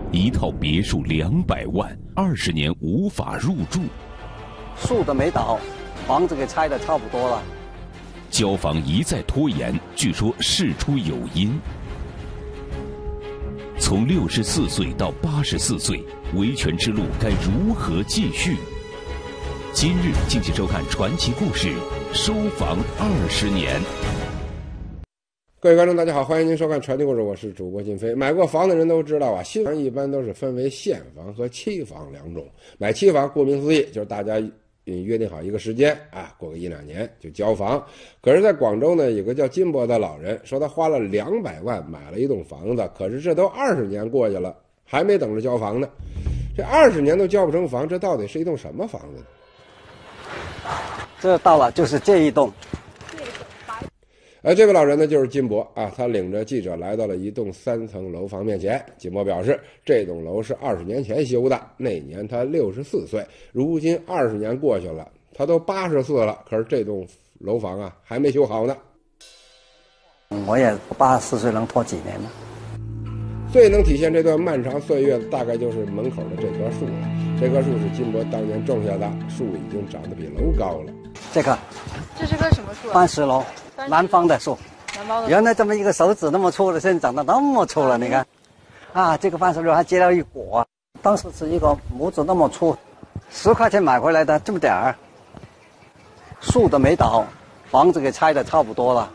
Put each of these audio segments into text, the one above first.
一套别墅200万，20年无法入住。 树都没倒，房子给拆得差不多了。 交房一再拖延，据说事出有因。从64岁到84岁，维权之路该如何继续？今日敬请收看传奇故事《收房20年》。 各位观众大家好，欢迎您收看传奇故事，我是主播金飞。买过房的人都知道啊，新房一般都是分为现房和期房两种。买期房顾名思义就是大家约定好一个时间啊，过个1-2年就交房。可是在广州呢，有个叫金伯的老人说他花了200万买了一栋房子，可是这都20年过去了，还没等着交房呢。这20年都交不成房，这到底是一栋什么房子呢？ 这到了就是这一栋。 这位老人呢就是金伯啊，他领着记者来到了一栋3层楼房面前。金伯表示，这栋楼是20年前修的，那年他64岁，如今20年过去了，他都84了，可是这栋楼房啊还没修好呢。 我也84岁，能拖几年呢？ 最能体现这段漫长岁月的，大概就是门口的这棵树了。这棵树是金伯当年种下的，树已经长得比楼高了。 这是棵什么树啊？ 番石楼，南方的树。 南方的树。 原来这么一个手指那么粗的，现在长得那么粗了，你看。啊，这个番石楼还结了一果，当时是一个拇指那么粗，10块钱买回来的，这么点儿。树都没倒，房子给拆得差不多了。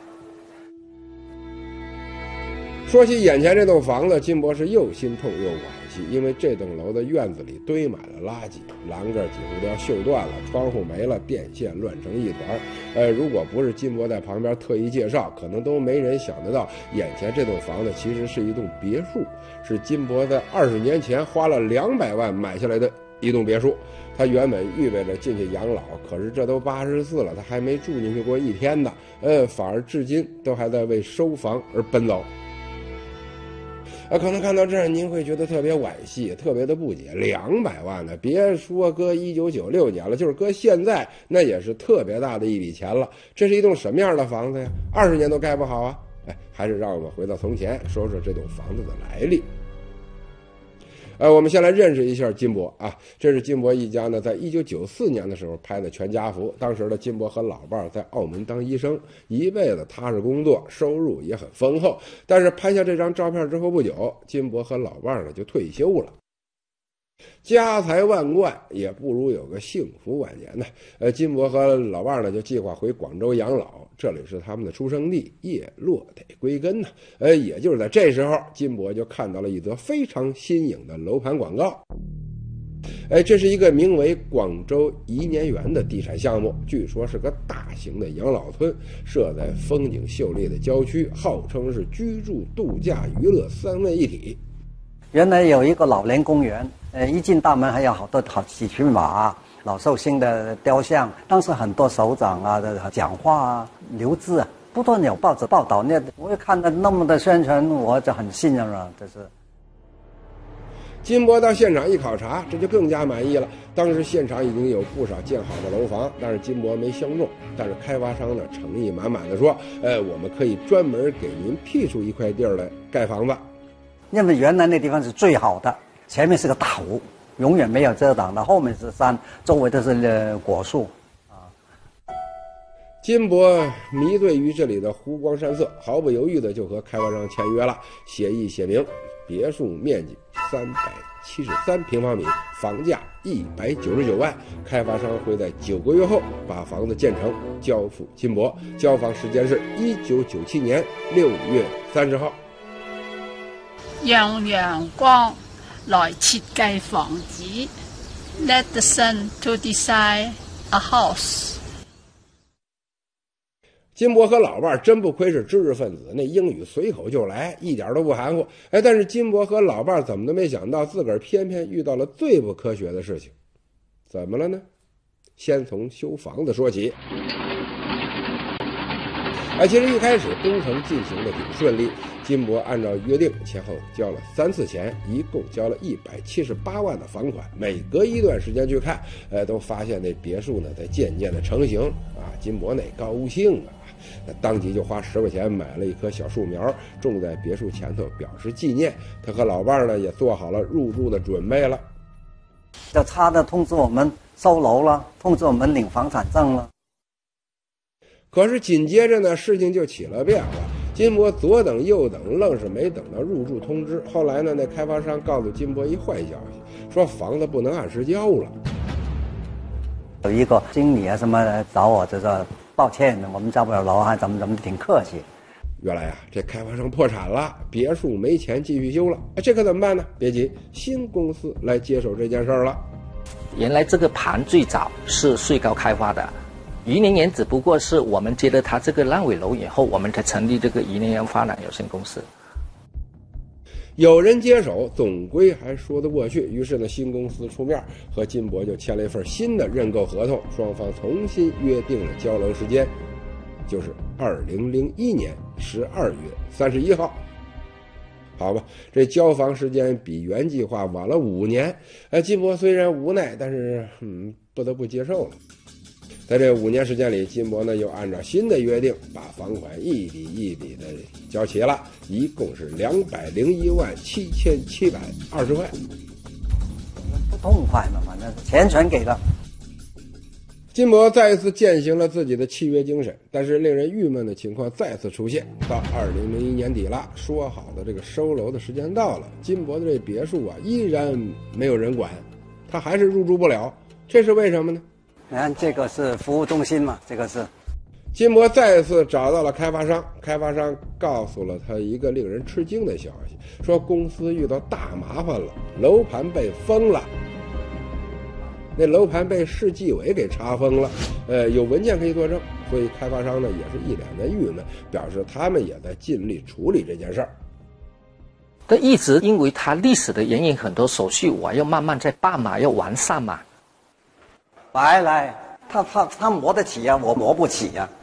说起眼前这栋房子，金伯是又心痛又惋惜，因为这栋楼的院子里堆满了垃圾，栏杆几乎都要锈断了，窗户没了，电线乱成一团。如果不是金伯在旁边特意介绍，可能都没人想得到，眼前这栋房子其实是一栋别墅，是金伯在20年前花了200万买下来的一栋别墅。他原本预备着进去养老，可是这都84了，他还没住进去过一天呢，反而至今都还在为收房而奔走。可能看到这儿您会觉得特别惋惜，特别的不解，200万呢，别说搁1996年了，就是搁现在那也是特别大的一笔钱了。这是一栋什么样的房子呀？20年都盖不好啊！还是让我们回到从前，说说这栋房子的来历。我们先来认识一下金伯啊，这是金伯一家呢，在1994年的时候拍的全家福。当时的金伯和老伴在澳门当医生，一辈子踏实工作，收入也很丰厚。但是拍下这张照片之后不久，金伯和老伴呢就退休了。家财万贯也不如有个幸福晚年呢。金伯和老伴呢就计划回广州养老，这里是他们的出生地，叶落得归根呢。也就是在这时候，金伯就看到了一则非常新颖的楼盘广告。这是一个名为广州怡年园的地产项目，据说是个大型的养老村，设在风景秀丽的郊区，号称是居住、度假、娱乐3位一体。 原来有一个老年公园，一进大门还有好几匹马，老寿星的雕像。当时很多首长啊的讲话啊、留字啊，不断有报纸报道。我也看到那么的宣传，我就很信任了。这是。 金伯到现场一考察，这就更加满意了。当时现场已经有不少建好的楼房，但是金伯没相中。但是开发商呢，诚意满满的说：“我们可以专门给您辟出一块地儿来盖房子。” 因为原来那地方是最好的，前面是个大湖，永远没有遮挡的，后面是山，周围都是果树啊。 金伯迷醉于这里的湖光山色，毫不犹豫的就和开发商签约了。协议写明，别墅面积373平方米，房价199万，开发商会在9个月后把房子建成，交付金伯。交房时间是1997年6月30号。 讓陽光來設計房子 ，Let the sun to design a house。 金伯和老伴真不亏是知识分子，那英语随口就来，一点都不含糊。但是金伯和老伴怎么都没想到，自个儿偏偏遇到了最不科学的事情。怎么了呢？先从修房子说起。其实一开始工程进行的挺顺利，金伯按照约定前后交了3次钱，一共交了178万的房款。每隔一段时间去看，都发现那别墅呢在渐渐的成型啊。金伯那高兴啊， 当即就花10块钱买了一棵小树苗，种在别墅前头，表示纪念。他和老伴儿呢也做好了入住的准备了。 就差的通知我们收楼了，通知我们领房产证了。 可是紧接着呢，事情就起了变化。金伯左等右等，愣是没等到入住通知。后来呢，那开发商告诉金伯一坏消息，说房子不能按时交了。 有一个经理啊什么找我，就说抱歉，我们交不了楼，还怎么挺客气。 原来啊，这开发商破产了，别墅没钱继续修了。这可怎么办呢？别急，新公司来接手这件事儿了。 原来这个盘最早是穗高开发的。余林园只不过是我们接了他这个烂尾楼以后，我们才成立这个余林园发展有限公司。 有人接手，总归还说得过去。于是呢，新公司出面和金伯就签了一份新的认购合同，双方重新约定了交楼时间，就是2001年12月31号。好吧，这交房时间比原计划晚了5年。金伯虽然无奈，但是不得不接受了。在这5年时间里，金伯呢又按照新的约定，把房款一笔一笔的交齐了，一共是2017720块。 不痛快嘛，反正钱全给了。 金伯再一次践行了自己的契约精神，但是令人郁闷的情况再次出现。到2001年底了，说好的这个收楼的时间到了，金伯的这别墅啊依然没有人管，他还是入住不了，这是为什么呢？ 你看这个是服务中心嘛，这个是。 金伯再次找到了开发商，开发商告诉了他一个令人吃惊的消息，说公司遇到大麻烦了，楼盘被封了。那楼盘被市纪委给查封了，有文件可以作证，所以开发商呢也是一脸的郁闷，表示他们也在尽力处理这件事儿。 但一直因为它历史的原因，很多手续我要慢慢在办嘛，要完善嘛。 白来，他磨得起呀，我磨不起呀。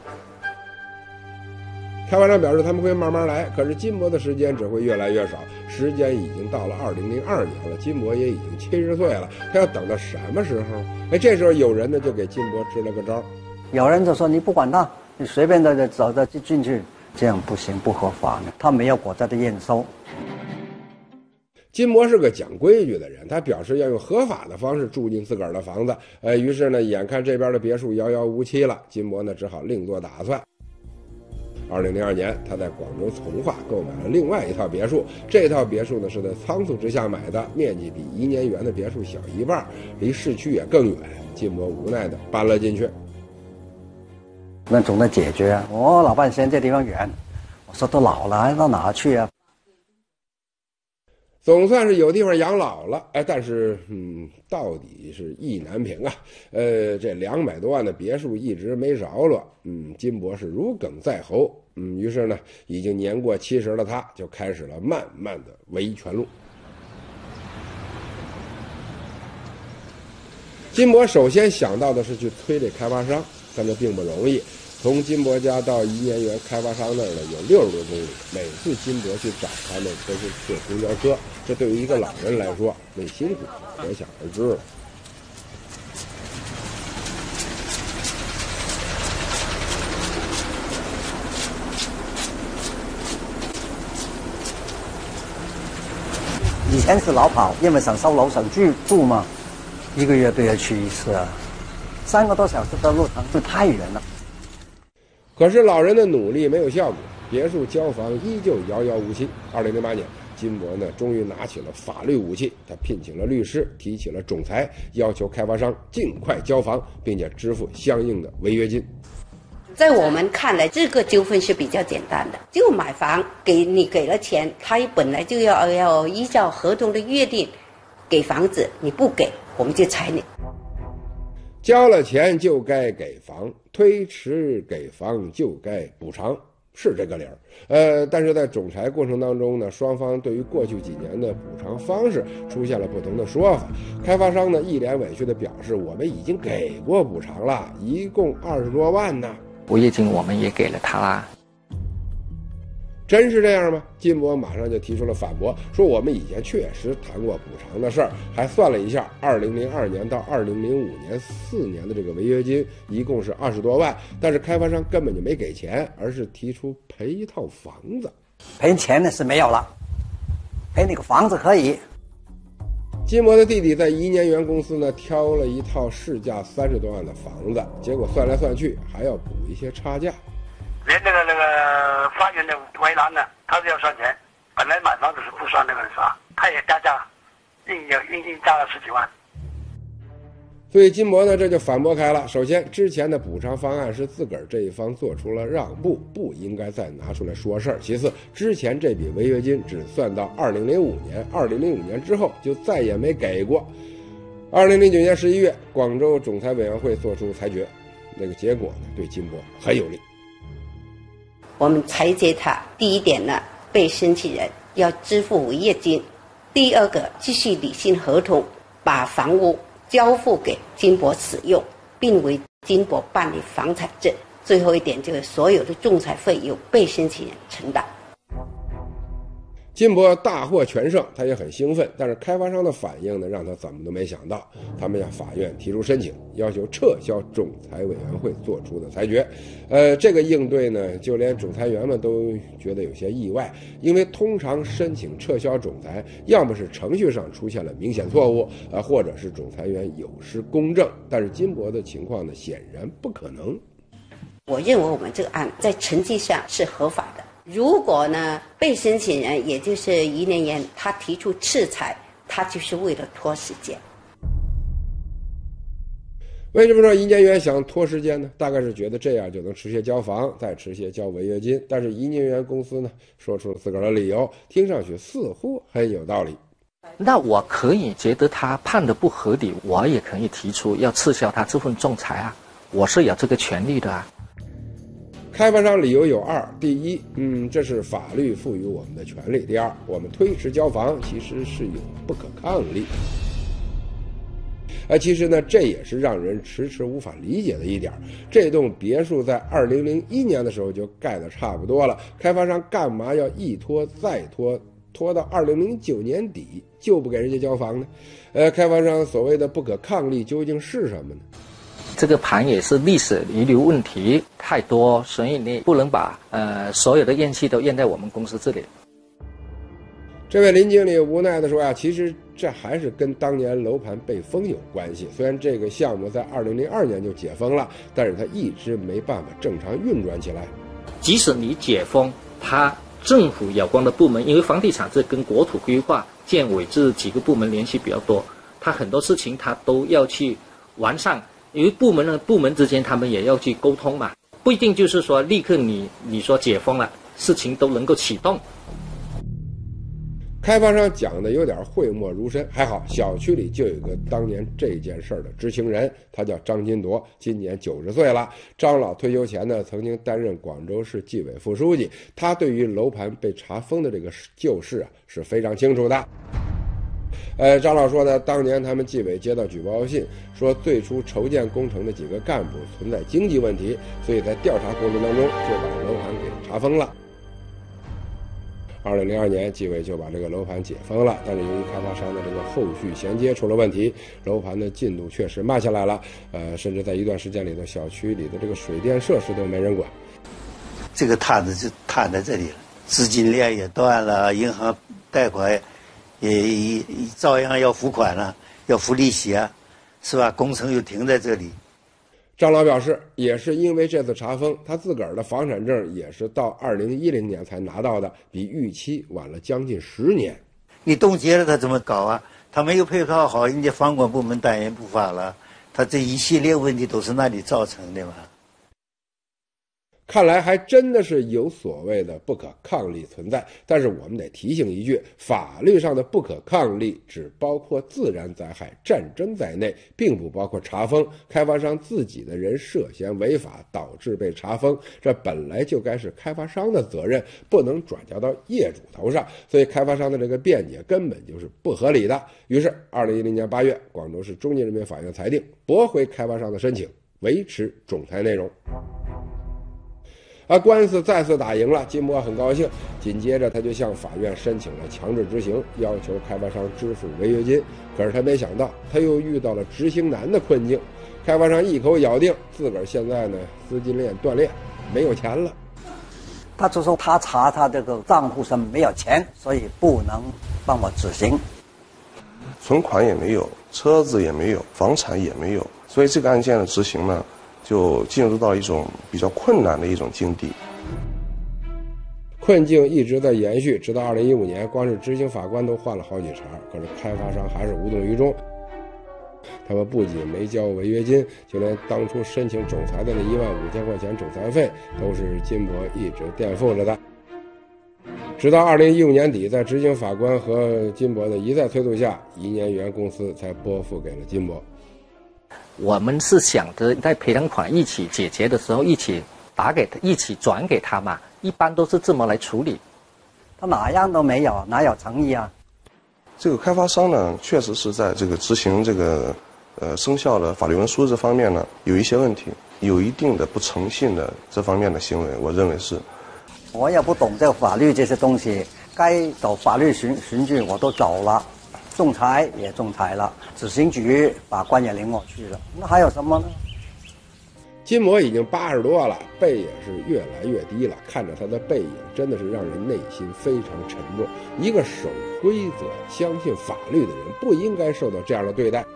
开发商表示他们会慢慢来，可是金伯的时间只会越来越少。时间已经到了2002年了，金伯也已经70岁了，他要等到什么时候？这时候有人呢就给金伯支了个招， 有人就说你不管他，你随便的走着进去，这样不行，不合法的，他没有国家的验收。 金伯是个讲规矩的人，他表示要用合法的方式住进自个儿的房子。于是呢，眼看这边的别墅遥遥无期了，金伯呢只好另做打算。2002年，他在广州从化购买了另外一套别墅。这套别墅呢是在仓促之下买的，面积比怡年园的别墅小1半，离市区也更远。金伯无奈的搬了进去。 那总得解决啊！我老伴嫌这地方远，我说都老了，还到哪去啊？ 总算是有地方养老了，但是到底是意难平啊。这200多万的别墅一直没着落，金伯是如鲠在喉。于是呢，已经年过70的他，就开始了漫漫的维权路。金伯首先想到的是去催这开发商，但这并不容易。从金伯家到怡年园开发商那儿呢有60多公里，每次金伯去找他们都是坐公交车，这对于一个老人来说，那辛苦可想而知了。 以前是老跑，因为想收楼想住嘛，1个月都要去一次啊，3个多小时的路程，这太远了。 可是老人的努力没有效果，别墅交房依旧遥遥无期。2008年，金伯呢终于拿起了法律武器，他聘请了律师，提起了仲裁，要求开发商尽快交房，并且支付相应的违约金。 在我们看来，这个纠纷是比较简单的，就买房给了钱，他本来就要依照合同的约定给房子，你不给我们就裁你。 交了钱就该给房，推迟给房就该补偿，是这个理儿。但是在仲裁过程当中呢，双方对于过去几年的补偿方式出现了不同的说法。开发商呢一脸委屈地表示，我们已经给过补偿了，一共20多万呢。 违约金我们也给了他啦。 真是这样吗？金博马上就提出了反驳，说我们以前确实谈过补偿的事儿，还算了一下，2002年到2005年4年的这个违约金一共是20多万，但是开发商根本就没给钱，而是提出赔一套房子。 赔钱的是没有了，赔那个房子可以。 金博的弟弟在宜年园公司呢挑了一套市价30多万的房子，结果算来算去还要补一些差价。 连那个法院的为难呢，他是要算钱，本来买房子是不算那个啥，他也加价，硬加了10几万。 所以金博呢这就反驳开了。首先，之前的补偿方案是自个儿这一方做出了让步，不应该再拿出来说事儿。其次，之前这笔违约金只算到2005年，2005年之后就再也没给过。2009年11月，广州仲裁委员会作出裁决，那个结果呢对金博很有利。 我们裁决他，第一点呢，被申请人要支付违约金；第二个，继续履行合同，把房屋交付给金博使用，并为金博办理房产证。最后一点就是所有的仲裁费由被申请人承担。 金博大获全胜，他也很兴奋，但是开发商的反应呢，让他怎么都没想到。他们向法院提出申请，要求撤销仲裁委员会做出的裁决。这个应对呢，就连仲裁员们都觉得有些意外，因为通常申请撤销仲裁，要么是程序上出现了明显错误，或者是仲裁员有失公正。但是金博的情况呢，显然不可能。 我认为我们这个案在程序上是合法的。如果呢，被申请人也就是宜年园他提出撤裁，他就是为了拖时间。 为什么说宜年园想拖时间呢？大概是觉得这样就能迟些交房，再迟些交违约金。但是宜年园公司呢，说出了自个儿的理由，听上去似乎很有道理。 那我可以觉得他判的不合理，我也可以提出要撤销他这份仲裁啊，我是有这个权利的啊。 开发商理由有二：第一，这是法律赋予我们的权利；第二，我们推迟交房其实是有不可抗力。其实呢，这也是让人迟迟无法理解的一点。这栋别墅在2001年的时候就盖得差不多了，开发商干嘛要一拖再拖，拖到2009年底就不给人家交房呢？开发商所谓的不可抗力究竟是什么呢？ 这个盘也是历史遗留问题太多，所以你不能把所有的怨气都怨在我们公司这里。 这位林经理无奈地说呀，其实这还是跟当年楼盘被封有关系。虽然这个项目在2002年就解封了，但是它一直没办法正常运转起来。 即使你解封，它政府有关的部门，因为房地产这跟国土规划、建委这几个部门联系比较多，它很多事情它都要去完善。因为部门之间他们也要去沟通嘛，不一定就是说立刻你说解封了，事情都能够启动。 开发商讲的有点讳莫如深，还好小区里就有一个当年这件事的知情人，他叫张金铎，今年90岁了。张老退休前呢，曾经担任广州市纪委副书记，他对于楼盘被查封的这个旧事是非常清楚的。张老说呢，当年他们纪委接到举报信，说最初筹建工程的几个干部存在经济问题，所以在调查过程当中就把楼盘给查封了。2002年，纪委就把这个楼盘解封了，但是由于开发商的这个后续衔接出了问题，楼盘的进度确实慢下来了。甚至在一段时间里头，小区里的这个水电设施都没人管。 这个摊子就摊在这里了，资金链也断了，银行贷款也照样要付款了，要付利息啊，是吧？工程又停在这里。 张老表示，也是因为这次查封，他自个儿的房产证也是到2010年才拿到的，比预期晚了将近10年。 你冻结了，他怎么搞啊？他没有配套好，人家房管部门当然不发了。他这一系列问题都是那里造成的嘛。 看来还真的是有所谓的不可抗力存在，但是我们得提醒一句，法律上的不可抗力只包括自然灾害、战争在内，并不包括查封。开发商自己的人涉嫌违法导致被查封，这本来就该是开发商的责任，不能转嫁到业主头上，所以开发商的这个辩解根本就是不合理的。于是2010年8月，广州市中级人民法院裁定驳回开发商的申请，维持仲裁内容。 官司再次打赢了，金波很高兴，紧接着他就向法院申请了强制执行，要求开发商支付违约金。可是他没想到，他又遇到了执行难的困境。开发商一口咬定自个儿现在呢资金链断裂，没有钱了。 他就说他查他这个账户上没有钱，所以不能帮我执行。 存款也没有，车子也没有，房产也没有，所以这个案件的执行呢，就进入到一种比较困难的一种境地。 困境一直在延续，直到2015年，光是执行法官都换了好几茬，可是开发商还是无动于衷。他们不仅没交违约金，就连当初申请仲裁的那15000块钱仲裁费，都是金博一直垫付着的。直到2015年底，在执行法官和金博的一再催促下，怡年园公司才拨付给了金博。 我们是想着在赔偿款一起解决的时候，一起打给他，一起转给他嘛，一般都是这么来处理。 他哪样都没有，哪有诚意啊？ 这个开发商呢，确实是在这个执行这个生效的法律文书这方面呢，有一些问题，有一定的不诚信的这方面的行为，我认为是。 我也不懂这个法律这些东西，该走法律程序我都走了，仲裁也仲裁了，执行局法官也领我去了，那还有什么呢？ 金博已经80多了，背也是越来越低了，看着他的背影，真的是让人内心非常沉重。一个守规则、相信法律的人，不应该受到这样的对待。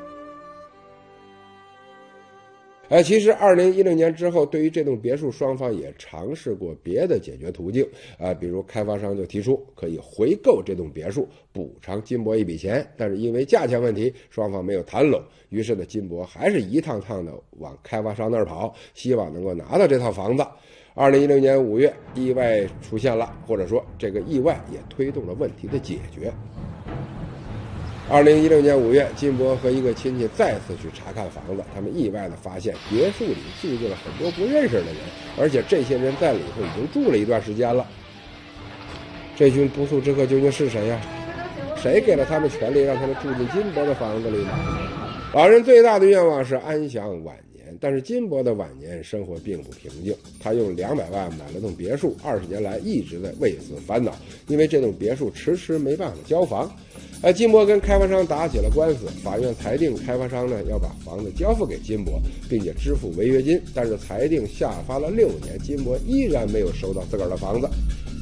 其实2016年之后，对于这栋别墅，双方也尝试过别的解决途径比如开发商就提出可以回购这栋别墅，补偿金博一笔钱，但是因为价钱问题，双方没有谈拢。于是呢，金博还是一趟趟的往开发商那儿跑，希望能够拿到这套房子。2016年5月，意外出现了，或者说这个意外也推动了问题的解决。2016年5月，金博和一个亲戚再次去查看房子，他们意外地发现别墅里住进了很多不认识的人，而且这些人在里头已经住了一段时间了。这群不速之客究竟是谁呀？谁给了他们权利让他们住进金博的房子里呢？老人最大的愿望是安享晚年，但是金博的晚年生活并不平静。他用200万买了栋别墅，20年来一直在为此烦恼，因为这栋别墅迟迟没办法交房。金博跟开发商打起了官司，法院裁定开发商呢要把房子交付给金博，并且支付违约金，但是裁定下发了6年，金博依然没有收到自个儿的房子。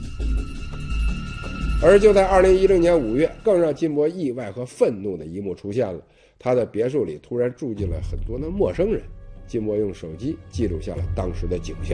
而就在2016年5月，更让金博意外和愤怒的一幕出现了，他的别墅里突然住进了很多的陌生人。金博用手机记录下了当时的景象。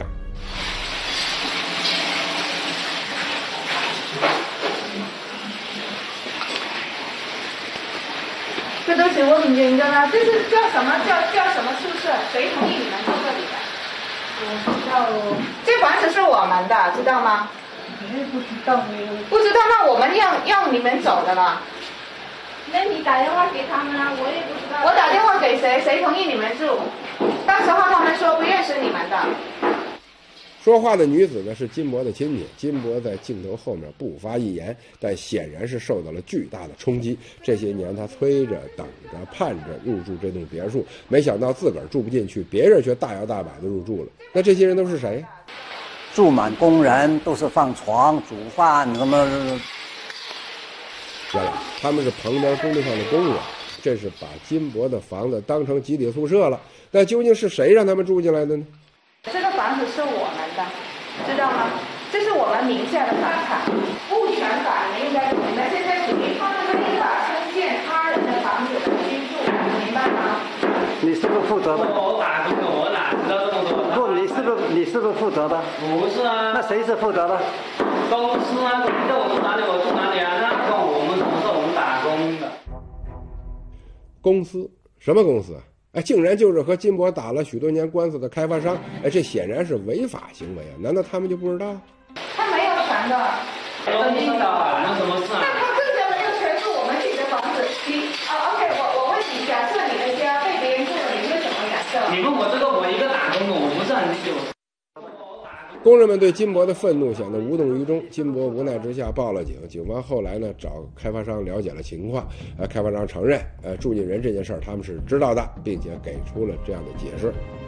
这东西我很严格了，这是叫什么宿舍？谁同意你们住这里的？我不知道哦。这房子是我们的，知道吗？不知道。不知道，那我们要你们走的了。 那你打电话给他们啊，我也不知道。 我打电话给谁？谁同意你们住？当时候他们说不认识你们的。 说话的女子呢是金博的亲戚，金博在镜头后面不发一言，但显然是受到了巨大的冲击。这些年他催着、等着、盼着入住这栋别墅，没想到自个儿住不进去，别人却大摇大摆的入住了。那这些人都是谁？ 住满工人，都是放床、煮饭什么。 原来他们是旁边工地上的工人，这是把金博的房子当成集体宿舍了。那究竟是谁让他们住进来的呢？ 这个房子是我们的，知道吗？这是我们名下的房产，物权法你应该明白。现在属于他们依法承建他人的房子的居住，明白吗？ 你是不是负责的？ 我打工的，我哪知道这么多？ 不，你是不是负责的？ 不是啊。 那谁是负责的？ 公司啊，公司叫我住哪里我住哪里啊，那跟我们什么事？我们打工的。 公司？什么公司啊？竟然就是和金博打了许多年官司的开发商，这显然是违法行为啊！难道他们就不知道？ 他没有权的， 我不知道，那什么事啊？ 但他更加没有权是我们自己的房子。OK， 我问你，假设你的家被别人住了，你会怎么感受？ 你问我这个，我一个打工的，我不是很理解。 工人们对金博的愤怒显得无动于衷，金博无奈之下报了警。警方后来呢找开发商了解了情况，开发商承认住进人这件事儿他们是知道的，并且给出了这样的解释。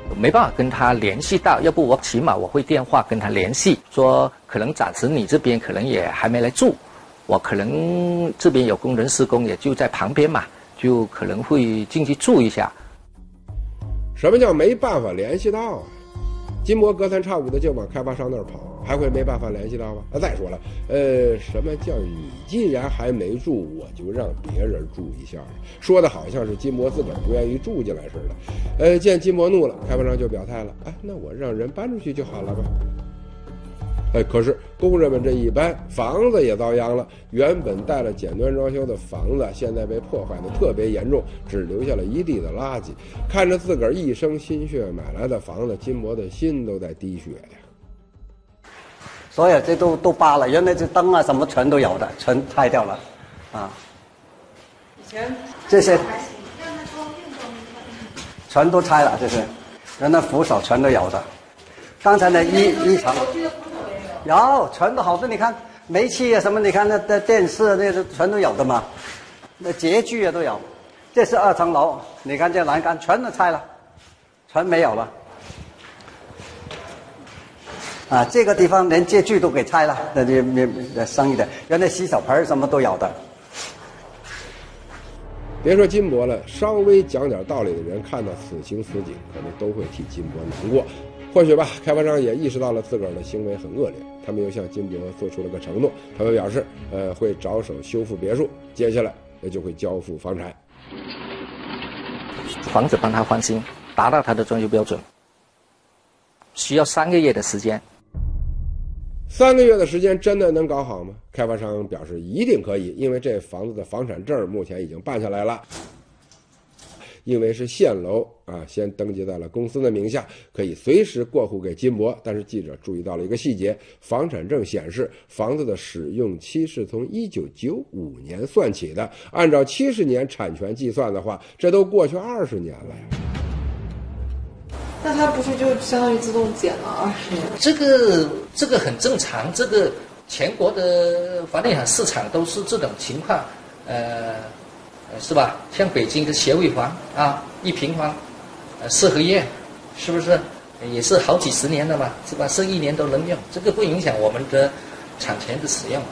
没办法跟他联系到，要不我起码我会电话跟他联系，说可能暂时你这边可能也还没来住，我可能这边有工人施工，也就在旁边嘛，就可能会进去住一下。 什么叫没办法联系到啊？金伯隔三差五的就往开发商那儿跑，还会没办法联系到吗？再说了，什么叫你既然还没住，我就让别人住一下？说的好像是金伯自个儿不愿意住进来似的。见金伯怒了，开发商就表态了，那我让人搬出去就好了吧。可是工人们这一搬，房子也遭殃了。原本带了简单装修的房子，现在被破坏的特别严重，只留下了一地的垃圾。看着自个儿一生心血买来的房子，金伯的心都在滴血呀。 所有这都扒了，原来这灯啊什么全都有的，全拆掉了，啊。以前这些全都拆了，这是原来扶手全都有的。刚才的衣层。有，全都好多，你看煤气啊什么，你看那电视那个全都有的嘛，那洁具啊都有。这是2层楼，你看这栏杆全都拆了，全没有了。这个地方连洁具都给拆了，那就生意的，原来洗手盆什么都有的。 别说金伯了，稍微讲点道理的人看到此情此景，可能都会替金伯难过。或许吧，开发商也意识到了自个儿的行为很恶劣，他们又向金伯做出了个承诺，他们表示，会着手修复别墅，接下来也就会交付房产。 房子帮他翻新，达到他的装修标准，需要3个月的时间。 3个月的时间真的能搞好吗？开发商表示一定可以，因为这房子的房产证目前已经办下来了。因为是现楼先登记在了公司的名下，可以随时过户给金伯。但是记者注意到了一个细节，房产证显示房子的使用期是从1995年算起的，按照70年产权计算的话，这都过去20年了呀。 那它不是就相当于自动减了20年？ 这个很正常，这个全国的房地产市场都是这种情况，是吧？像北京的协委房1平方4合院，是不是也是好几十年了嘛？是吧？是1年都能用，这个不影响我们的产权的使用。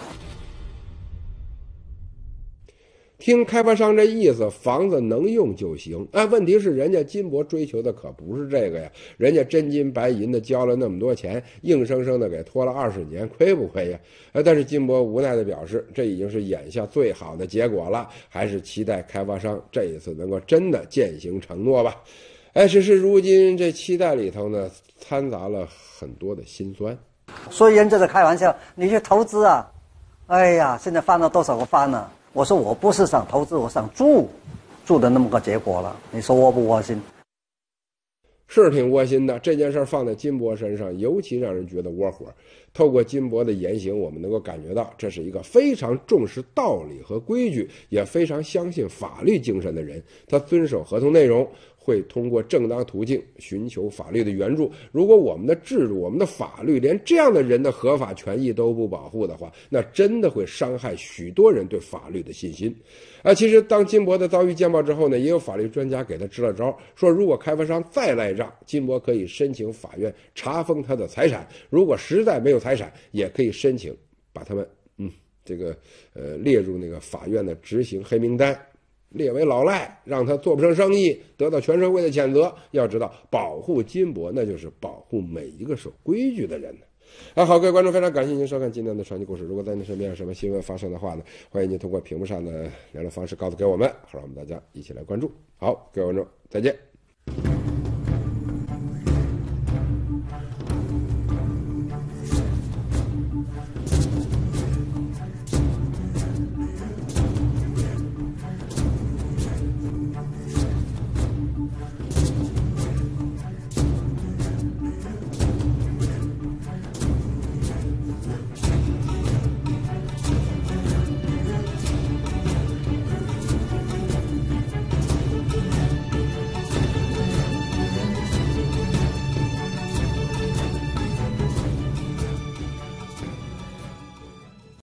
听开发商这意思，房子能用就行。问题是人家金伯追求的可不是这个呀，人家真金白银的交了那么多钱，硬生生的给拖了20年，亏不亏呀？但是金伯无奈的表示，这已经是眼下最好的结果了，还是期待开发商这一次能够真的践行承诺吧。只是如今这期待里头呢，掺杂了很多的辛酸。 所以人家在开玩笑，你去投资啊，现在翻了多少个番呢？我说我不是想投资，我想住的那么个结果了，你说窝不窝心？ 是挺窝心的。这件事放在金伯身上，尤其让人觉得窝火。透过金伯的言行，我们能够感觉到，这是一个非常重视道理和规矩，也非常相信法律精神的人。他遵守合同内容，会通过正当途径寻求法律的援助。如果我们的制度、我们的法律连这样的人的合法权益都不保护的话，那真的会伤害许多人对法律的信心。其实当金伯的遭遇见报之后呢，也有法律专家给他支了招，说如果开发商再赖账，金伯可以申请法院查封他的财产，如果实在没有财产，也可以申请把他们列入那个法院的执行黑名单，列为老赖，让他做不成生意，得到全社会的谴责。要知道，保护金伯那就是保护每一个守规矩的人呢。好，各位观众，非常感谢您收看今天的传奇故事。如果在您身边有什么新闻发生的话呢，欢迎您通过屏幕上的联络方式告诉给我们，好让我们大家一起来关注。好，各位观众，再见。